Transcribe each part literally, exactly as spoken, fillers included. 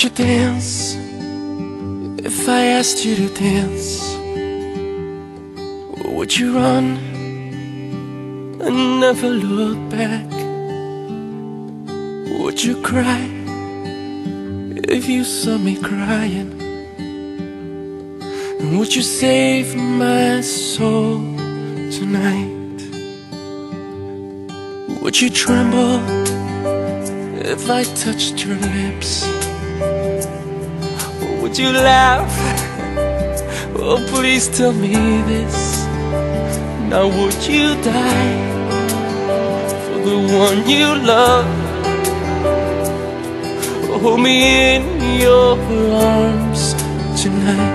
Would you dance if I asked you to dance? Or would you run and never look back? Would you cry if you saw me crying? And would you save my soul tonight? Would you tremble if I touched your lips? Or would you laugh? Oh, please tell me this. Now would you die for the one you love? Hold me in your arms tonight.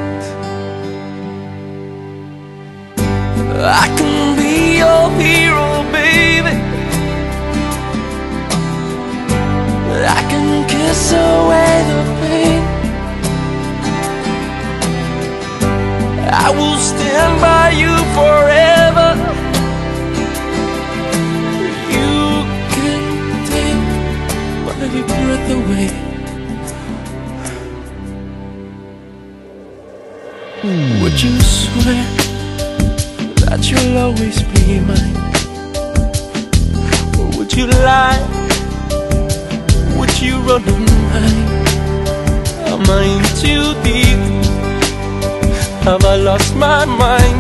I can be your hero, baby. I can kiss away the pain. I will stand by you forever. You can take my breath away. Would you swear that you'll always be mine? Or would you lie? Would you run a mine? Am I in too deep? Have I lost my mind?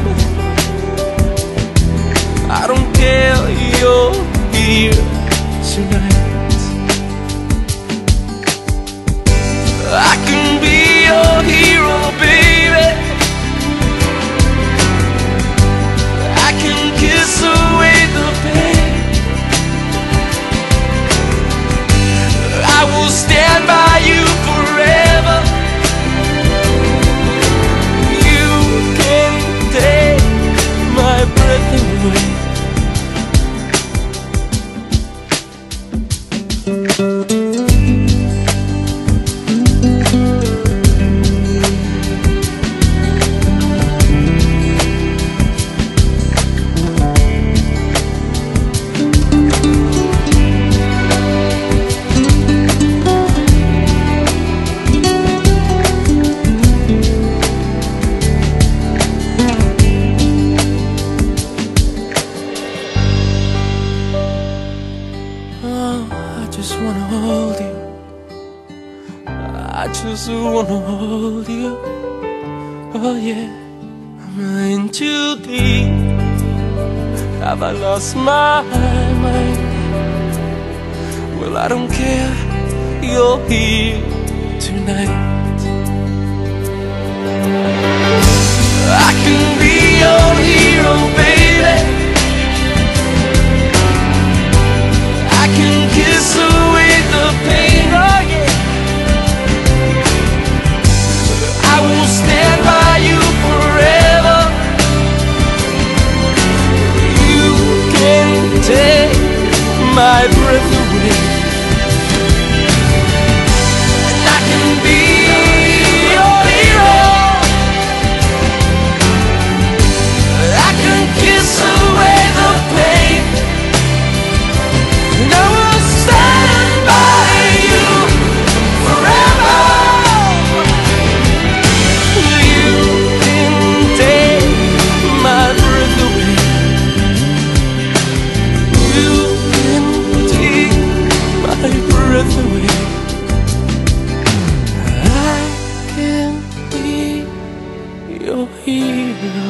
I don't care, you're here tonight. I can be your hero, baby. I can kiss away the pain. I will stand by you forever. You can take my breath away. I just wanna hold you. I just wanna hold you. Oh yeah. Am I in too deep? Have I lost my mind? Well, I don't care, you're here tonight. I can be your hero, baby. I can kiss away the pain, oh yeah. I will stand by you forever. You can take my breath away. And I can be your hero. I can kiss away the pain. And I will stand by you forever. You can take my breath away. You can take my breath away. I can be your hero.